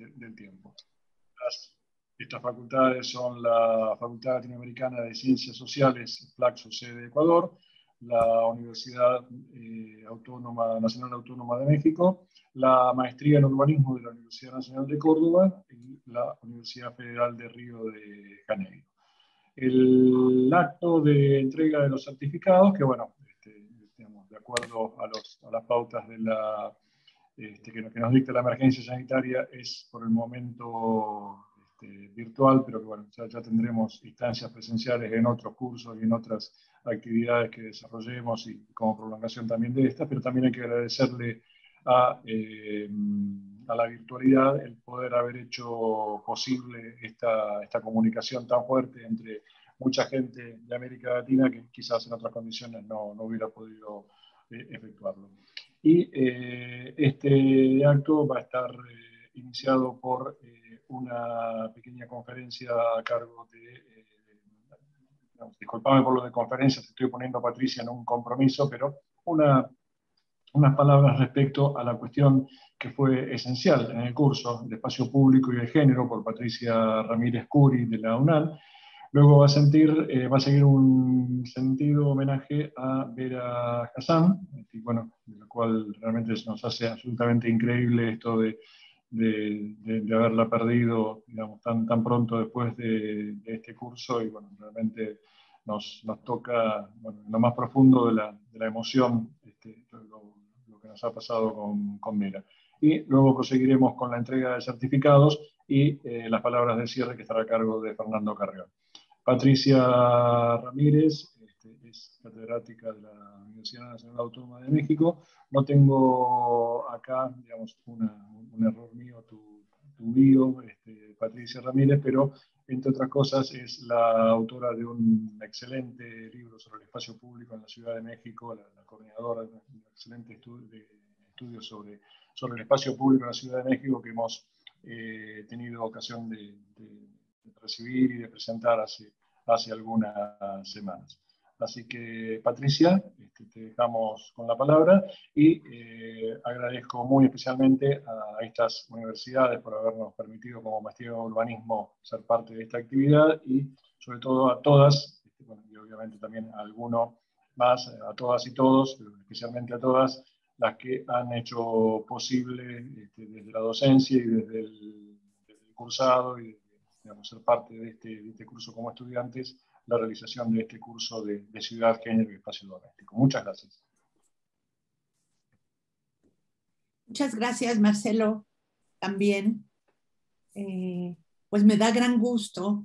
del tiempo. Estas facultades son la Facultad Latinoamericana de Ciencias Sociales, Flaxo, sede de Ecuador, la Universidad Nacional Autónoma de México, la Maestría en Urbanismo de la Universidad Nacional de Córdoba y la Universidad Federal de Río de Janeiro. El acto de entrega de los certificados, que bueno, digamos, de acuerdo a las pautas de que nos dicta la emergencia sanitaria, es por el momento virtual, pero que bueno, ya tendremos instancias presenciales en otros cursos y en otras actividades que desarrollemos y como prolongación también de esta, pero también hay que agradecerle a la virtualidad el poder haber hecho posible esta comunicación tan fuerte entre mucha gente de América Latina que quizás en otras condiciones no hubiera podido efectuarlo. Y este acto va a estar iniciado por una pequeña conferencia a cargo de... disculpame por lo de conferencias, estoy poniendo a Patricia en un compromiso, pero unas palabras respecto a la cuestión que fue esencial en el curso de Espacio Público y de Género por Patricia Ramírez Curi de la UNAL. Luego va a seguir un sentido homenaje a Vera Hassan, y bueno, de lo cual realmente nos hace absolutamente increíble esto de haberla perdido, digamos, tan pronto después de este curso, y bueno, realmente nos toca, bueno, en lo más profundo de la emoción lo que nos ha pasado con Vera. Y luego proseguiremos con la entrega de certificados y las palabras de cierre que estará a cargo de Fernando Carrión. Patricia Ramírez es catedrática de la Universidad Nacional Autónoma de México. No tengo acá, digamos, un error mío, tu bio, Patricia Ramírez, pero entre otras cosas es la autora de un excelente libro sobre el espacio público en la Ciudad de México, la coordinadora de un excelente estudio sobre el espacio público en la Ciudad de México que hemos tenido ocasión de recibir y de presentar hace algunas semanas. Así que, Patricia, te dejamos con la palabra y agradezco muy especialmente a estas universidades por habernos permitido como Maestría de Urbanismo ser parte de esta actividad y sobre todo a todas, bueno, y obviamente también a alguno más, a todas y todos, pero especialmente a todas las que han hecho posible desde la docencia y desde el cursado y digamos, ser parte de este curso como estudiantes, la realización de este curso de Ciudad, Género y Espacio Doméstico. Muchas gracias. Muchas gracias, Marcelo, también. Pues me da gran gusto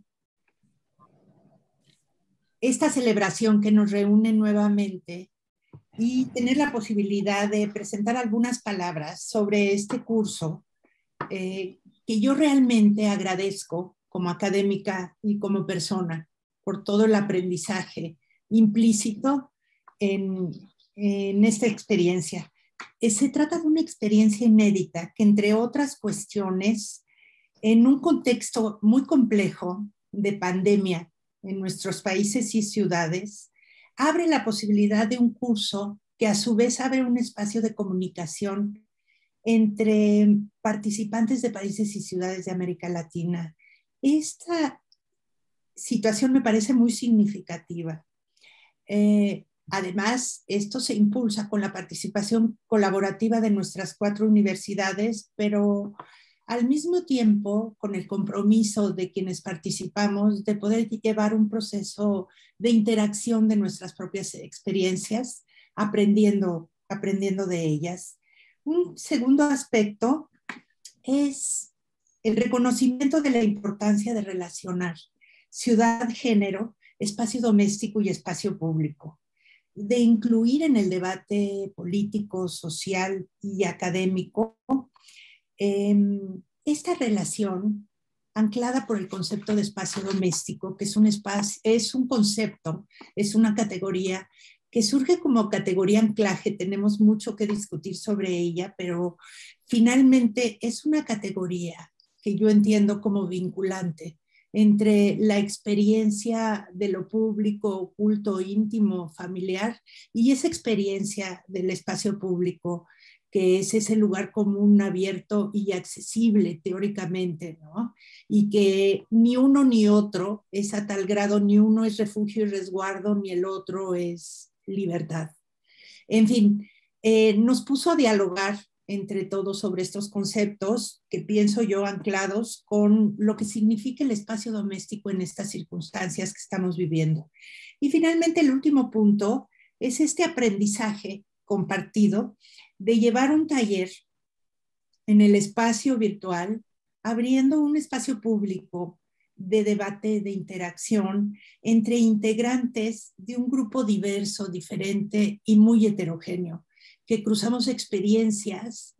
esta celebración que nos reúne nuevamente y tener la posibilidad de presentar algunas palabras sobre este curso que yo realmente agradezco como académica y como persona por todo el aprendizaje implícito en esta experiencia. Se trata de una experiencia inédita que, entre otras cuestiones, en un contexto muy complejo de pandemia en nuestros países y ciudades, abre la posibilidad de un curso que a su vez abre un espacio de comunicación entre participantes de países y ciudades de América Latina. Esta situación me parece muy significativa. Además, esto se impulsa con la participación colaborativa de nuestras 4 universidades, pero al mismo tiempo con el compromiso de quienes participamos de poder llevar un proceso de interacción de nuestras propias experiencias, aprendiendo de ellas. Un segundo aspecto es el reconocimiento de la importancia de relacionar ciudad, género, espacio doméstico y espacio público, de incluir en el debate político, social y académico esta relación anclada por el concepto de espacio doméstico, que es un concepto, es una categoría que surge como categoría anclaje. Tenemos mucho que discutir sobre ella, pero finalmente es una categoría que yo entiendo como vinculante entre la experiencia de lo público, oculto, íntimo, familiar, y esa experiencia del espacio público que es ese lugar común abierto y accesible teóricamente, ¿no? Y que ni uno ni otro es a tal grado, ni uno es refugio y resguardo, ni el otro es libertad. En fin, nos puso a dialogar entre todos sobre estos conceptos que pienso yo anclados con lo que significa el espacio doméstico en estas circunstancias que estamos viviendo. Y finalmente el último punto es este aprendizaje compartido de llevar un taller en el espacio virtual, abriendo un espacio público de debate, de interacción entre integrantes de un grupo diverso, diferente y muy heterogéneo, que cruzamos experiencias,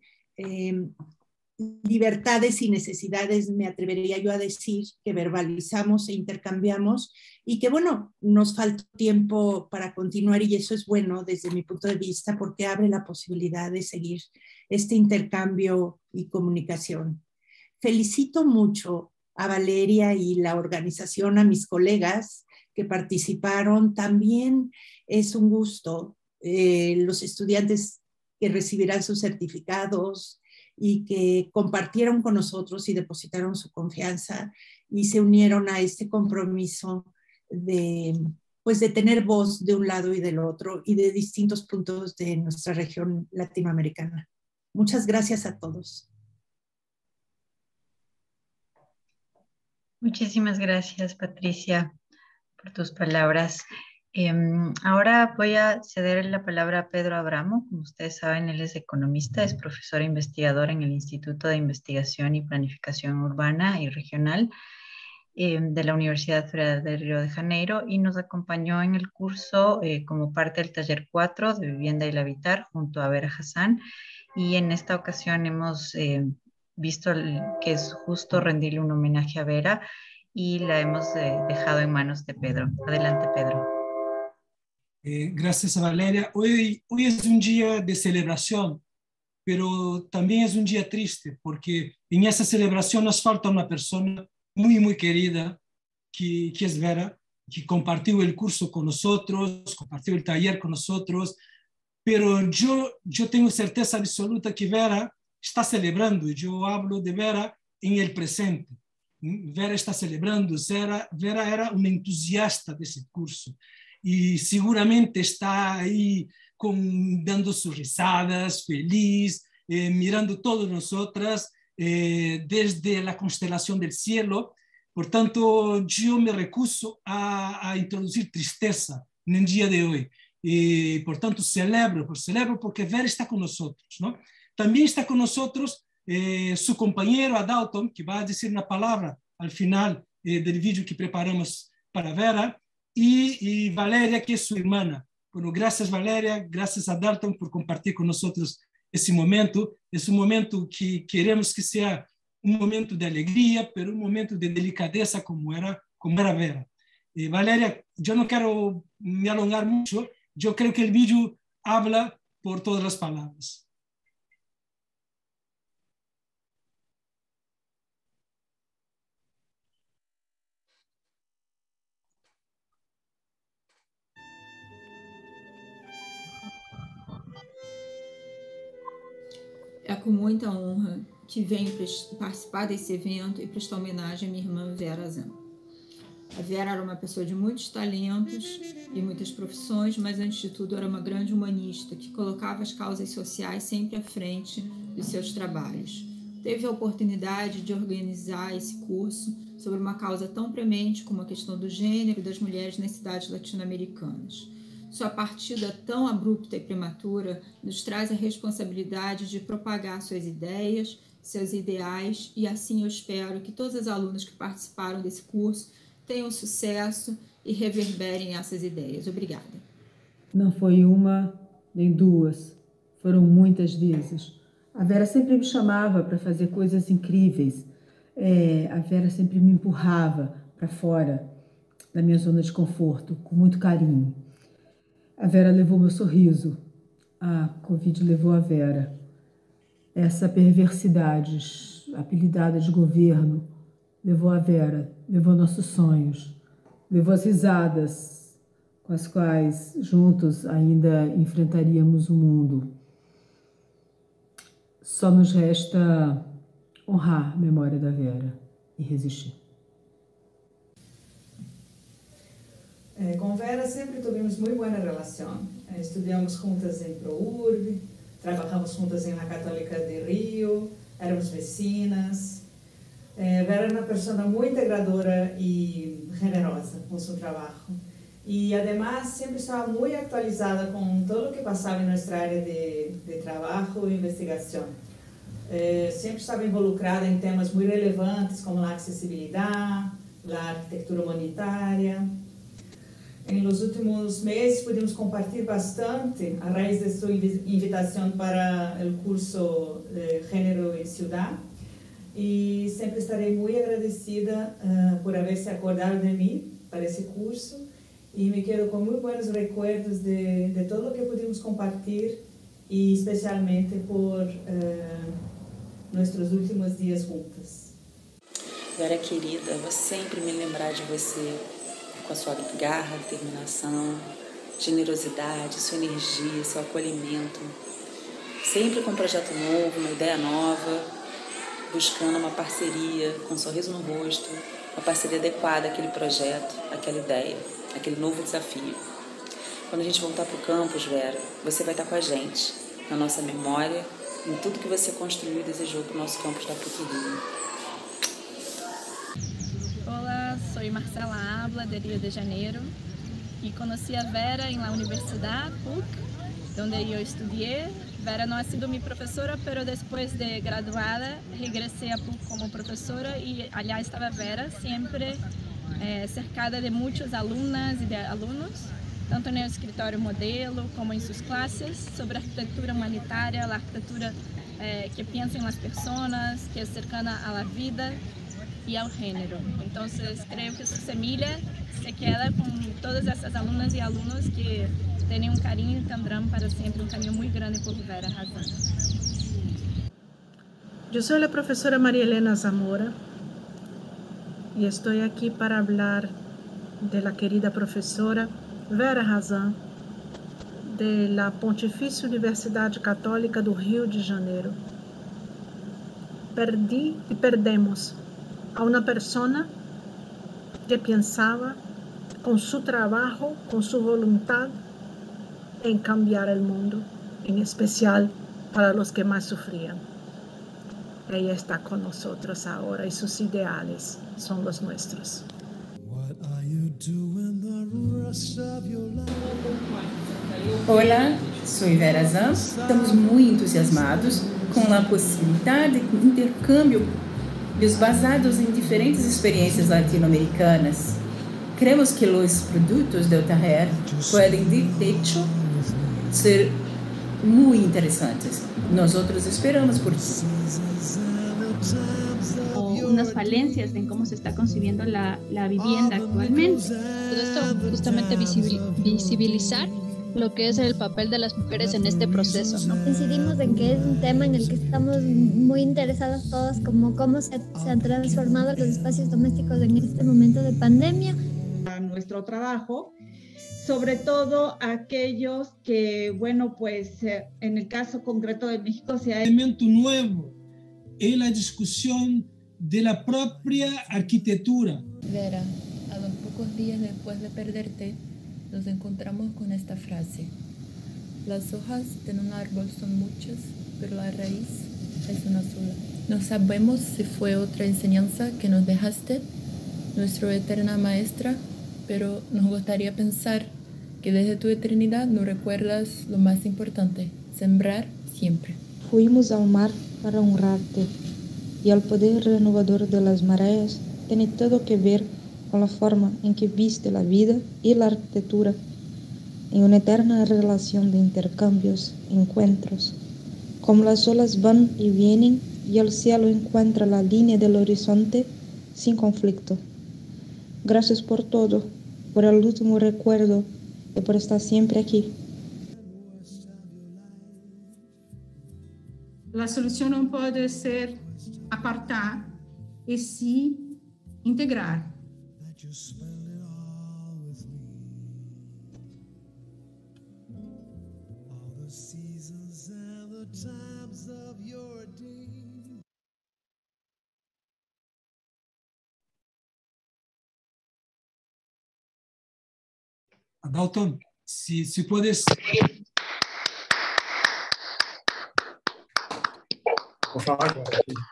libertades y necesidades, me atrevería yo a decir, que verbalizamos e intercambiamos y que, bueno, nos falta tiempo para continuar y eso es bueno desde mi punto de vista porque abre la posibilidad de seguir este intercambio y comunicación. Felicito mucho a Valeria y la organización, a mis colegas que participaron. También es un gusto los estudiantes que recibirán sus certificados y que compartieron con nosotros y depositaron su confianza y se unieron a este compromiso de, pues de tener voz de un lado y del otro y de distintos puntos de nuestra región latinoamericana. Muchas gracias a todos. Muchísimas gracias, Patricia, por tus palabras. Ahora voy a ceder la palabra a Pedro Abramo. Como ustedes saben, él es economista, es profesor e investigador en el Instituto de Investigación y Planificación Urbana y Regional de la Universidad Federal de Río de Janeiro y nos acompañó en el curso como parte del taller 4 de Vivienda y el Habitar junto a Vera Hassan. Y en esta ocasión hemos visto que es justo rendirle un homenaje a Vera y la hemos dejado en manos de Pedro. Adelante, Pedro. Gracias a Valeria. Hoy es un día de celebración, pero también es un día triste, porque en esa celebración nos falta una persona muy, muy querida, que es Vera, que compartió el curso con nosotros, compartió el taller con nosotros, pero yo tengo certeza absoluta que Vera está celebrando, y yo hablo de Vera en el presente. Vera está celebrando, Vera era una entusiasta de ese curso, y seguramente está ahí dando sus risadas, feliz, mirando todas nosotras desde la constelación del cielo. Por tanto, yo me recuso a introducir tristeza en el día de hoy. Y por tanto, celebro porque Vera está con nosotros, ¿no? También está con nosotros su compañero Adalton, que va a decir una palabra al final del vídeo que preparamos para Vera, y Valeria, que es su hermana. Bueno, gracias Valeria, gracias a Dalton por compartir con nosotros ese momento. Es un momento que queremos que sea un momento de alegría, pero un momento de delicadeza como era Vera. Valeria, yo no quiero me alongar mucho, yo creo que el vídeo habla por todas las palabras. É com muita honra que venho participar desse evento e prestar homenagem à minha irmã Vera Zan. A Vera era uma pessoa de muitos talentos e muitas profissões, mas antes de tudo era uma grande humanista que colocava as causas sociais sempre à frente dos seus trabalhos. Teve a oportunidade de organizar esse curso sobre uma causa tão premente como a questão do gênero e das mulheres nas cidades latino-americanas. Sua partida tão abrupta e prematura nos traz a responsabilidade de propagar suas ideias, seus ideais, e assim eu espero que todas as alunas que participaram desse curso tenham sucesso e reverberem essas ideias. Obrigada. Não foi uma nem duas, foram muitas vezes. A Vera sempre me chamava para fazer coisas incríveis. A Vera sempre me empurrava para fora da minha zona de conforto, com muito carinho. A Vera levou meu sorriso, a Covid levou a Vera. Essa perversidade apelidada de governo levou a Vera, levou nossos sonhos, levou as risadas com as quais juntos ainda enfrentaríamos o mundo. Só nos resta honrar a memória da Vera e resistir. Com Vera sempre tivemos muito boa relação. Estudamos juntas em ProUrb, trabalhamos juntas em La Católica de Rio, éramos vecinas. Vera era uma pessoa muito integradora e generosa com seu trabalho. E, además, sempre estava muito atualizada com tudo o que passava em nossa área de trabalho e investigação. Sempre estava involucrada em temas muito relevantes como a acessibilidade, a arquitetura humanitária. Em los últimos meses pudimos compartilhar bastante a raíz de sua invitação para o curso de Gênero e Ciudad. E sempre estarei muito agradecida por haber se acordado de mim para esse curso. E me quedo com muito bons recuerdos de tudo o que pudimos compartilhar e especialmente por nossos últimos dias juntas. Vera querida, vou sempre me lembrar de você com a sua garra, determinação, generosidade, sua energia, seu acolhimento. Sempre com um projeto novo, uma ideia nova, buscando uma parceria, com um sorriso no rosto, uma parceria adequada àquele projeto, àquela ideia, àquele novo desafio. Quando a gente voltar para o campus, Vera, você vai estar com a gente, na nossa memória, em tudo que você construiu e desejou para o nosso campus da PUC-Rio. Hola, soy Marcela Habla de Río de Janeiro y conocí a Vera en la Universidad PUC, donde yo estudié. Vera no ha sido mi profesora, pero después de graduada regresé a PUC como profesora y allá estaba Vera, siempre cercada de muchas alumnas y de alumnos, tanto en el escritorio modelo como en sus clases sobre arquitectura humanitaria, la arquitectura que piensa en las personas, que es cercana a la vida y al género. Entonces creo que su semilla se queda con todas esas alumnas y alumnos que tienen un cariño y tendrán para siempre un cariño muy grande por Vera Hazan. Yo soy la profesora María Elena Zamora y estoy aquí para hablar de la querida profesora Vera Hazan de la Pontifícia Universidade Católica do Rio de Janeiro. Perdí y perdemos a una persona que pensaba con su trabajo, con su voluntad en cambiar el mundo, en especial para los que más sufrían. Ella está con nosotros ahora y sus ideales son los nuestros. Olá, sou Vera Hazan. Estamos muito entusiasmados com a possibilidade de intercâmbio basados em diferentes experiências latino-americanas. Creemos que os produtos de UTAHER podem, de hecho, ser muito interessantes. Nós esperamos por ti. Unas falencias en cómo se está concibiendo la vivienda actualmente. Todo esto justamente visibilizar lo que es el papel de las mujeres en este proceso, ¿no? Coincidimos en que es un tema en el que estamos muy interesados todos, como cómo se han transformado los espacios domésticos en este momento de pandemia. A nuestro trabajo, sobre todo aquellos que, bueno, pues en el caso concreto de México se ha... Elemento nuevo en la discusión de la propia arquitectura. Vera, a los pocos días después de perderte, nos encontramos con esta frase. Las hojas de un árbol son muchas, pero la raíz es una sola. No sabemos si fue otra enseñanza que nos dejaste, nuestra eterna maestra, pero nos gustaría pensar que desde tu eternidad nos recuerdas lo más importante, sembrar siempre. Fuimos al mar para honrarte, y el poder renovador de las mareas tiene todo que ver con la forma en que viste la vida y la arquitectura, en una eterna relación de intercambios, encuentros. Como las olas van y vienen y el cielo encuentra la línea del horizonte sin conflicto. Gracias por todo, por el último recuerdo y por estar siempre aquí. La solución no puede ser apartar, y sí integrar. Adalton, si puedes. Por favor.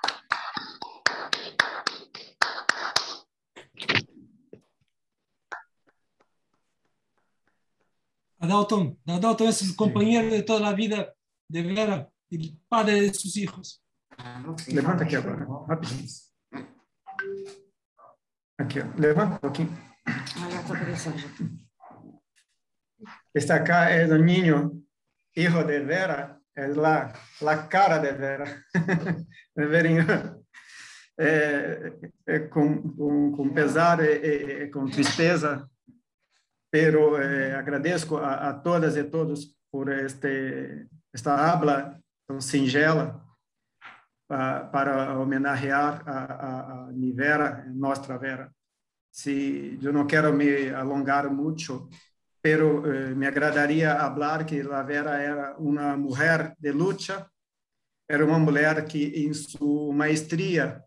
Adalton es el compañero de toda la vida de Vera, el padre de sus hijos. Levanta aqui agora, rapidinho. Aqui, ó. Levanta um pouquinho. Este acá es el niño, hijo de Vera, es la cara de Vera. De Verinha. Com pesar e com tristeza, pero agradeço a todas e todos por esta habla tão singela para homenagear a mi Vera, nossa Vera. Eu não quero me alongar muito, pero me agradaria falar que a Vera era uma mulher de luta, era uma mulher que em sua maestria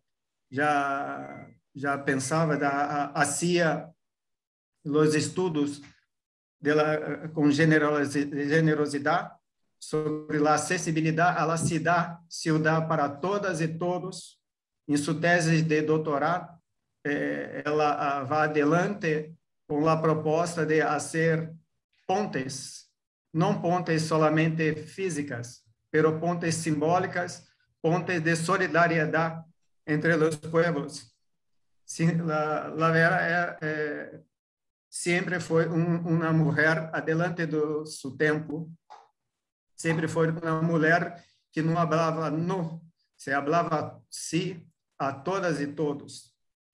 já pensava, hacía os estudos com generosidade sobre a acessibilidade à cidade para todas e todos. Em sua tese de doutorado, ela vai adelante com a proposta de fazer pontes, não pontes solamente físicas, pero pontes simbólicas, pontes de solidariedade entre os pueblos. Sim, la Vera sempre foi uma mulher adelante do seu tempo, sempre foi uma mulher que não falava não, se falava sim a todas e todos.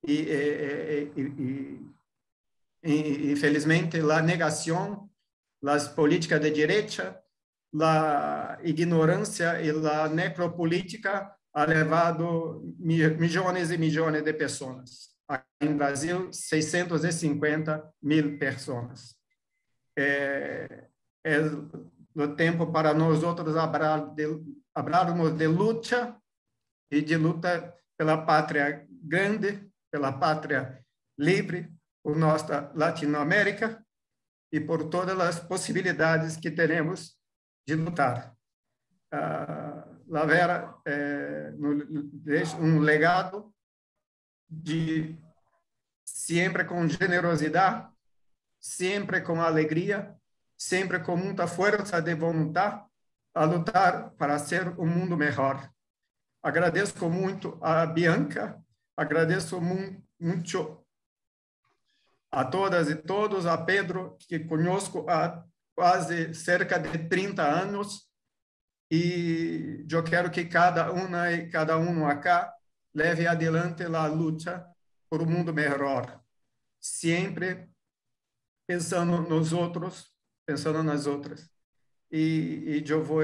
E infelizmente, a negação, as políticas de direita, a ignorância e a necropolítica ha levado milhões e milhões de pessoas. Em Brasil, 650.000 pessoas. É o tempo para nós outros falarmos de luta e de luta pela pátria grande, pela pátria livre, por nossa Latinoamérica e por todas as possibilidades que temos de lutar. La Vera deixa um legado de sempre com generosidade, sempre com alegria, sempre com muita força de vontade a lutar para ser um mundo melhor. Agradeço muito a Bianca, agradeço muito a todas e todos, a Pedro, que conosco há quase cerca de 30 anos, e eu quero que cada uma e cada um acá leve adelante a luta por um mundo melhor, sempre pensando nos outros, pensando nas outras. E eu vou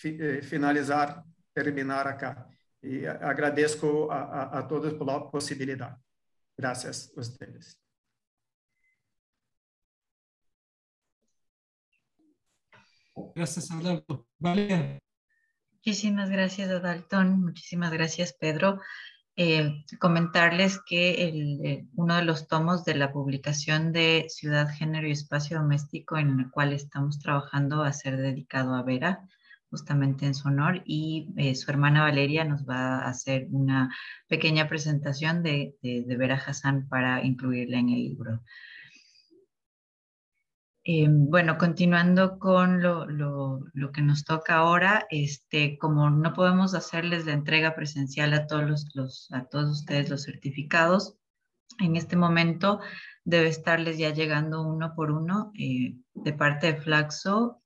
terminar acá. E agradeço a todos pela possibilidade. Graças a vocês. Gracias, Adalton. Vale. Muchísimas gracias, Adalton. Muchísimas gracias, Pedro. Comentarles que uno de los tomos de la publicación de Ciudad, Género y Espacio Doméstico en el cual estamos trabajando va a ser dedicado a Vera, justamente en su honor, y su hermana Valeria nos va a hacer una pequeña presentación de Vera Hassan para incluirla en el libro. Bueno, continuando con lo que nos toca ahora, como no podemos hacerles la entrega presencial a todos ustedes los certificados, en este momento debe estarles ya llegando uno por uno de parte de Flaxo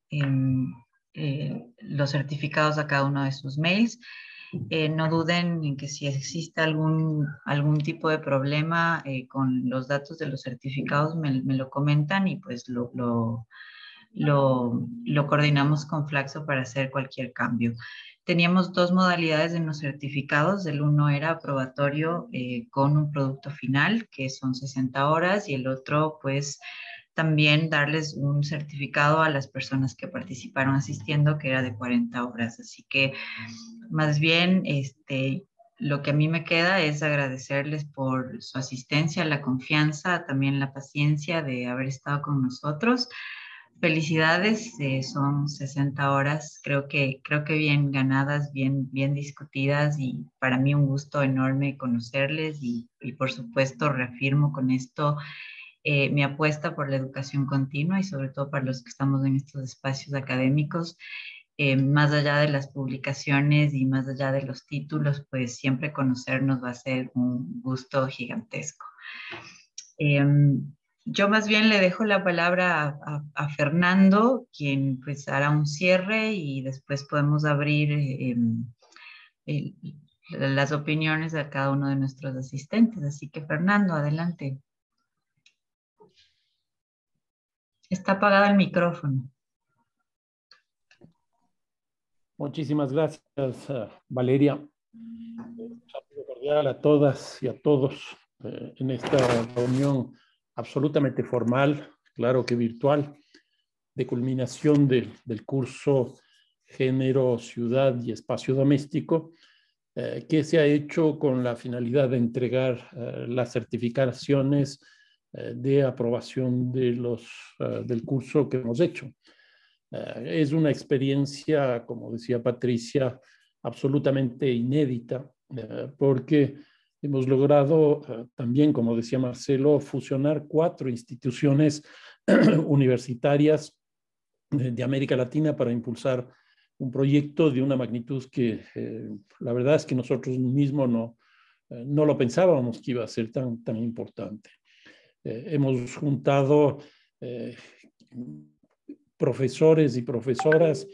los certificados a cada uno de sus mails. No duden en que si existe algún tipo de problema con los datos de los certificados me lo comentan y pues lo coordinamos con Flaxo para hacer cualquier cambio. Teníamos dos modalidades en los certificados. El uno era aprobatorio con un producto final, que son 60 horas, y el otro pues también darles un certificado a las personas que participaron asistiendo, que era de 40 horas. Así que más bien lo que a mí me queda es agradecerles por su asistencia, la confianza, también la paciencia de haber estado con nosotros. Felicidades, son 60 horas, creo que bien ganadas, bien discutidas, y para mí un gusto enorme conocerles y por supuesto reafirmo con esto mi apuesta por la educación continua y sobre todo para los que estamos en estos espacios académicos. Más allá de las publicaciones y más allá de los títulos, pues siempre conocernos va a ser un gusto gigantesco. Yo más bien le dejo la palabra a Fernando, quien pues hará un cierre y después podemos abrir las opiniones de cada uno de nuestros asistentes. Así que Fernando, adelante. Está apagado el micrófono. Muchísimas gracias, Valeria. Un saludo cordial a todas y a todos en esta reunión absolutamente formal, claro que virtual, de culminación del curso Género, Ciudad y Espacio Doméstico, que se ha hecho con la finalidad de entregar las certificaciones de aprobación del curso que hemos hecho. Es una experiencia, como decía Patricia, absolutamente inédita, porque hemos logrado también, como decía Marcelo, fusionar 4 instituciones universitarias de América Latina para impulsar un proyecto de una magnitud que la verdad es que nosotros mismos no lo pensábamos que iba a ser tan importante. Hemos juntado profesores y profesoras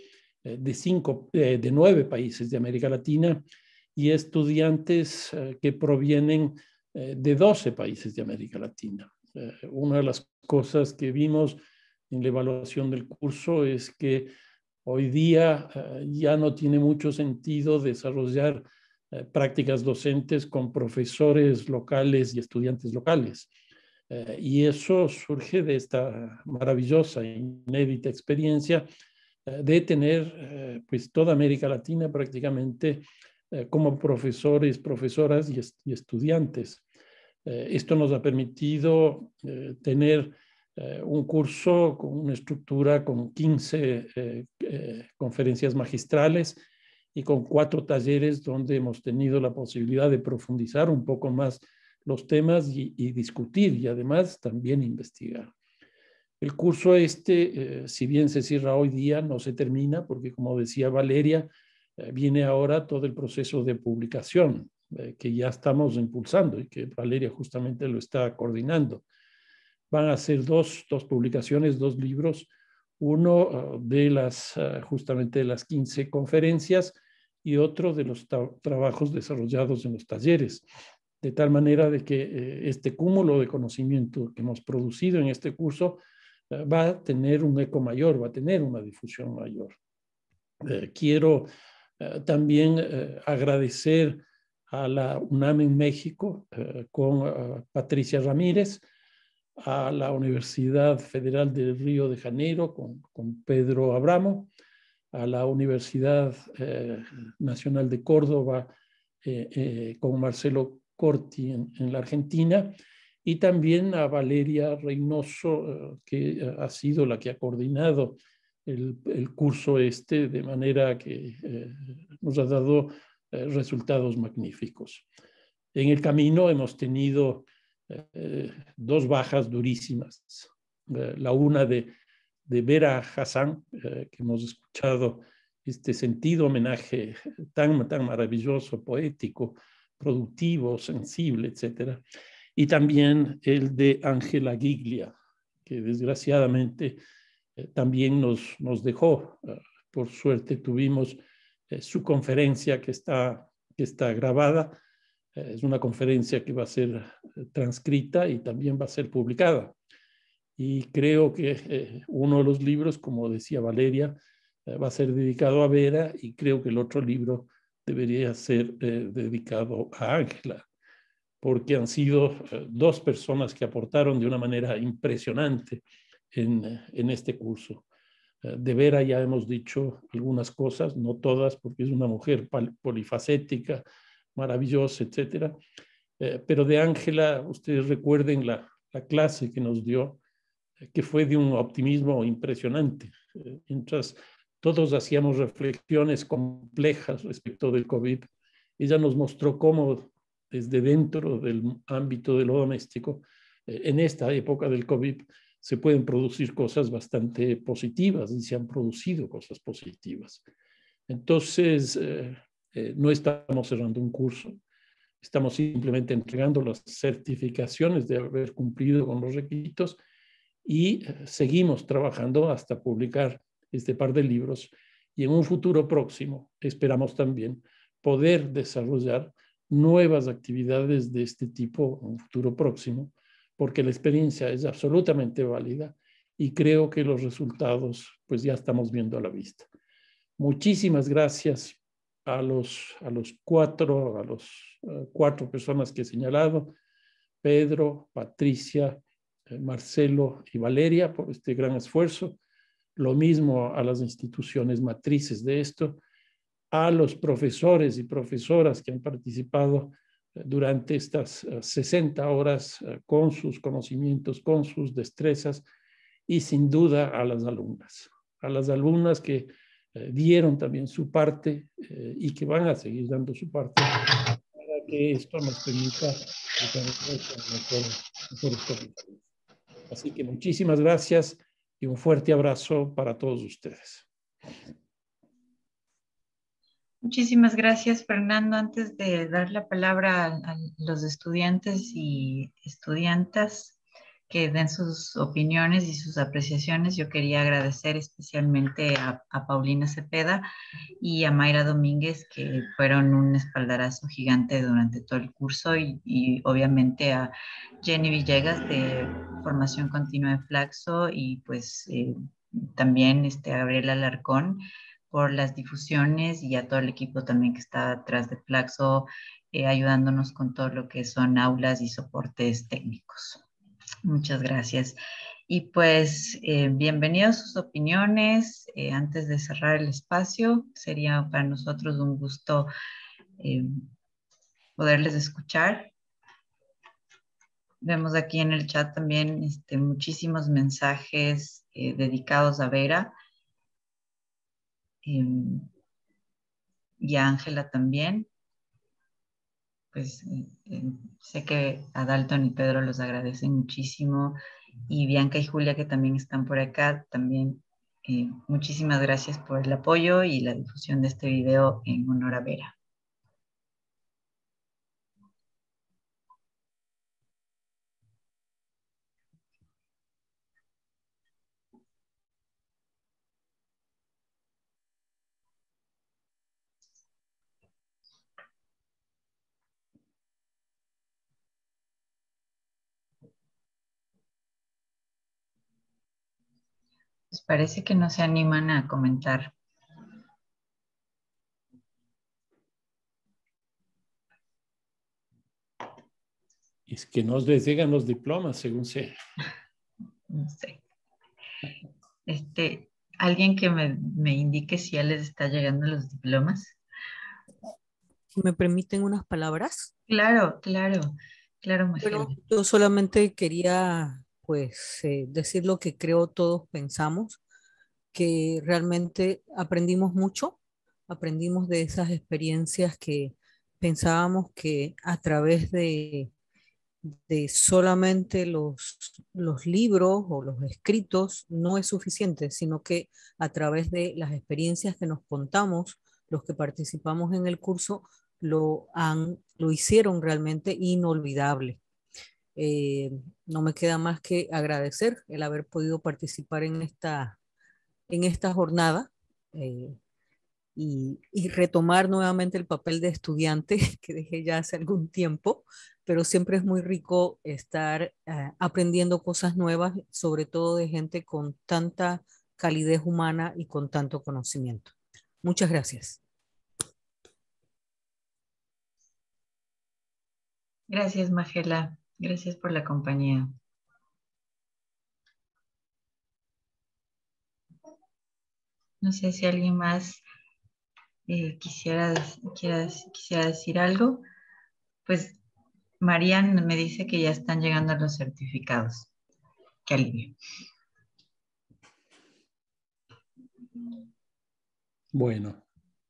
de 9 países de América Latina y estudiantes que provienen de 12 países de América Latina. Una de las cosas que vimos en la evaluación del curso es que hoy día ya no tiene mucho sentido desarrollar prácticas docentes con profesores locales y estudiantes locales. Y eso surge de esta maravillosa e inédita experiencia de tener pues toda América Latina prácticamente como profesores, profesoras y estudiantes. Esto nos ha permitido tener un curso con una estructura con 15 conferencias magistrales y con 4 talleres donde hemos tenido la posibilidad de profundizar un poco más los temas y discutir y además también investigar. El curso si bien se cierra hoy día, no se termina porque, como decía Valeria, viene ahora todo el proceso de publicación que ya estamos impulsando y que Valeria justamente lo está coordinando. Van a ser dos publicaciones, 2 libros, uno justamente de las 15 conferencias y otro de los trabajos desarrollados en los talleres. De tal manera de que este cúmulo de conocimiento que hemos producido en este curso va a tener un eco mayor, va a tener una difusión mayor. Quiero también agradecer a la UNAM en México con Patricia Ramírez, a la Universidad Federal del Río de Janeiro con Pedro Abramo, a la Universidad Nacional de Córdoba con Marcelo Corti en la Argentina, y también a Valeria Reynoso, que ha sido la que ha coordinado el curso de manera que nos ha dado resultados magníficos. En el camino hemos tenido 2 bajas durísimas. La una de Vera Hassan, que hemos escuchado este sentido homenaje tan maravilloso, poético, productivo, sensible, etcétera. Y también el de Ángela Giglia, que desgraciadamente también nos dejó. Por suerte tuvimos su conferencia que está grabada. Es una conferencia que va a ser transcrita y también va a ser publicada. Y creo que uno de los libros, como decía Valeria, va a ser dedicado a Vera, y creo que el otro libro debería ser dedicado a Ángela, porque han sido 2 personas que aportaron de una manera impresionante en este curso. De Vera ya hemos dicho algunas cosas, no todas, porque es una mujer polifacética, maravillosa, etcétera. Pero de Ángela, ustedes recuerden la clase que nos dio, que fue de un optimismo impresionante. Mientras todos hacíamos reflexiones complejas respecto del COVID, ella nos mostró cómo desde dentro del ámbito de lo doméstico, en esta época del COVID, se pueden producir cosas bastante positivas y se han producido cosas positivas. Entonces, no estamos cerrando un curso, estamos simplemente entregando las certificaciones de haber cumplido con los requisitos y seguimos trabajando hasta publicar este par de libros y en un futuro próximo esperamos también poder desarrollar nuevas actividades de este tipo en un futuro próximo, porque la experiencia es absolutamente válida y creo que los resultados pues ya estamos viendo a la vista. Muchísimas gracias a los cuatro personas que he señalado, Pedro, Patricia, Marcelo y Valeria, por este gran esfuerzo. Lo mismo a las instituciones matrices de esto, a los profesores y profesoras que han participado durante estas 60 horas con sus conocimientos, con sus destrezas, y sin duda a las alumnas que dieron también su parte y que van a seguir dando su parte para que esto nos permita mejores comentarios. Así que muchísimas gracias y un fuerte abrazo para todos ustedes. Muchísimas gracias, Fernando. Antes de dar la palabra a los estudiantes y estudiantas que den sus opiniones y sus apreciaciones, yo quería agradecer especialmente a Paulina Cepeda y a Mayra Domínguez, que fueron un espaldarazo gigante durante todo el curso, y obviamente a Jenny Villegas de Formación Continua de Flaxo, y pues también a Gabriela Alarcón por las difusiones, y a todo el equipo también que está atrás de Flaxo, ayudándonos con todo lo que son aulas y soportes técnicos. Muchas gracias. Y pues bienvenidos a sus opiniones. Antes de cerrar el espacio, sería para nosotros un gusto poderles escuchar. Vemos aquí en el chat también muchísimos mensajes dedicados a Vera. Y a Ángela también. Pues sé que a Dalton y Pedro los agradecen muchísimo, y Bianca y Julia, que también están por acá, también muchísimas gracias por el apoyo y la difusión de este video en honor a Vera. Pues parece que no se animan a comentar. Es que no les llegan los diplomas, según sé. No sé. ¿Alguien que me indique si ya les está llegando los diplomas? ¿Me permiten unas palabras? Claro, claro, Magela. Bueno, yo solamente quería decir lo que creo todos pensamos, que realmente aprendimos mucho, aprendimos de esas experiencias que pensábamos que a través de solamente los libros o los escritos no es suficiente, sino que a través de las experiencias que nos contamos, los que participamos en el curso, lo hicieron realmente inolvidable. No me queda más que agradecer el haber podido participar en esta jornada y retomar nuevamente el papel de estudiante que dejé ya hace algún tiempo, pero siempre es muy rico estar aprendiendo cosas nuevas, sobre todo de gente con tanta calidez humana y con tanto conocimiento. Muchas gracias. Gracias, Magela. Gracias por la compañía. No sé si alguien más quisiera decir algo. Pues Marian me dice que ya están llegando los certificados. Qué alivio. Bueno.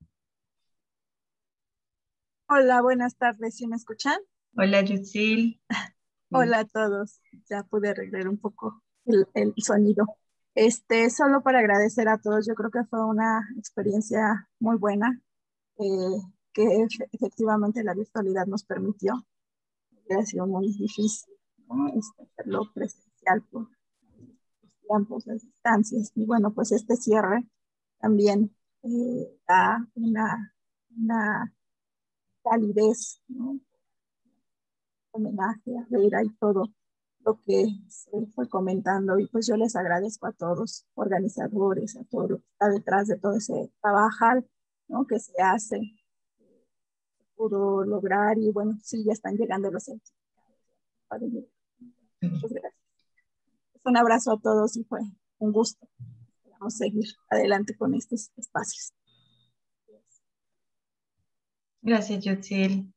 Hola, buenas tardes. ¿Sí me escuchan? Hola, Yutsil. Hola a todos. Ya pude arreglar un poco el sonido. Solo para agradecer a todos. Yo creo que fue una experiencia muy buena que efectivamente la virtualidad nos permitió. Ha sido muy difícil, ¿no? Hacerlo presencial por los tiempos, las distancias. Y bueno, pues este cierre también da una calidez, ¿no? Homenaje a Vera y todo lo que se fue comentando. Y pues yo les agradezco a todos, organizadores, a todo lo que está detrás de todo ese trabajar, ¿no? Que se hace, se pudo lograr. Y bueno, sí, ya están llegando los certificados. Muchas gracias. Un abrazo a todos y fue un gusto. Vamos a seguir adelante con estos espacios. Gracias, Yutsil.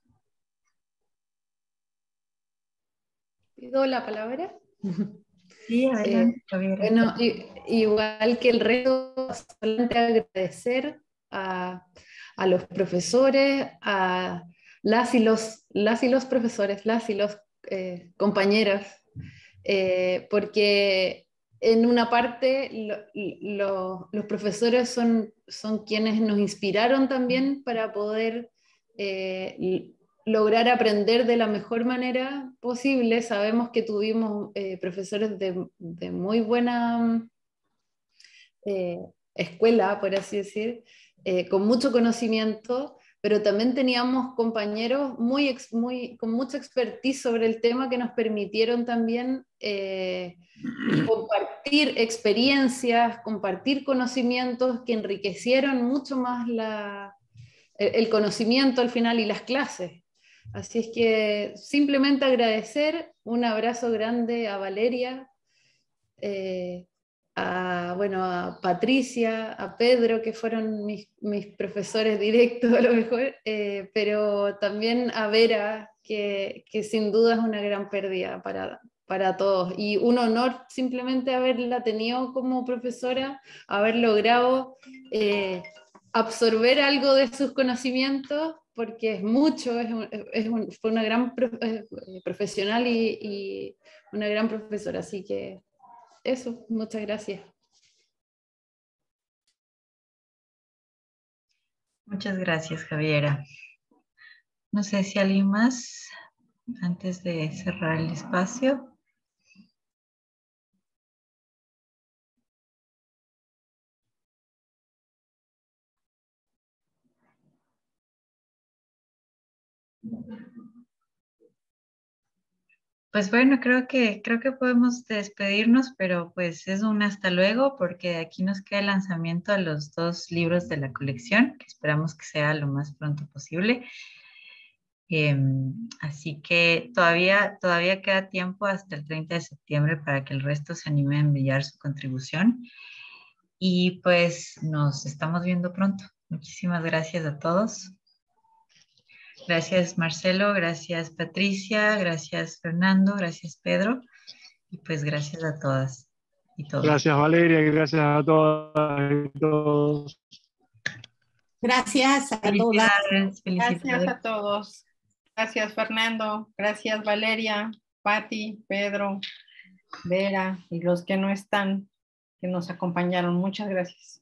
¿Pido la palabra? Sí, adelante, bueno, igual que el resto, solamente agradecer a los profesores, a las y los profesores, las y los compañeros, porque en una parte los profesores son quienes nos inspiraron también para poder lograr aprender de la mejor manera posible. Sabemos que tuvimos profesores de muy buena escuela, por así decir, con mucho conocimiento, pero también teníamos compañeros con mucha expertise sobre el tema que nos permitieron también compartir experiencias, compartir conocimientos que enriquecieron mucho más el conocimiento al final y las clases. Así es que simplemente agradecer, un abrazo grande a Valeria, a Patricia, a Pedro, que fueron mis profesores directos a lo mejor, pero también a Vera, que sin duda es una gran pérdida para todos. Y un honor simplemente haberla tenido como profesora, haber logrado absorber algo de sus conocimientos, porque es mucho, fue una gran profesional y una gran profesora, así que eso, muchas gracias. Muchas gracias, Javiera. No sé si alguien más, antes de cerrar el espacio. Pues bueno, creo que podemos despedirnos, pero pues es un hasta luego, porque aquí nos queda el lanzamiento de los 2 libros de la colección, que esperamos que sea lo más pronto posible. Así que todavía queda tiempo hasta el 30 de septiembre para que el resto se anime a enviar su contribución. Y pues nos estamos viendo pronto. Muchísimas gracias a todos. Gracias, Marcelo, gracias, Patricia, gracias, Fernando, gracias, Pedro, y pues gracias a todas y todos. Gracias, Valeria, y gracias a todas y todos. Gracias a todas. Gracias a todos. Gracias, Fernando. Gracias, Valeria, Pati, Pedro, Vera y los que no están, que nos acompañaron. Muchas gracias.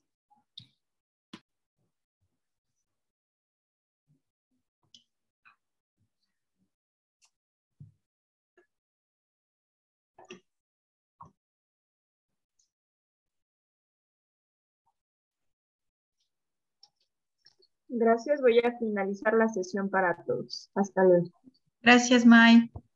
Gracias, voy a finalizar la sesión para todos. Hasta luego. Gracias, May.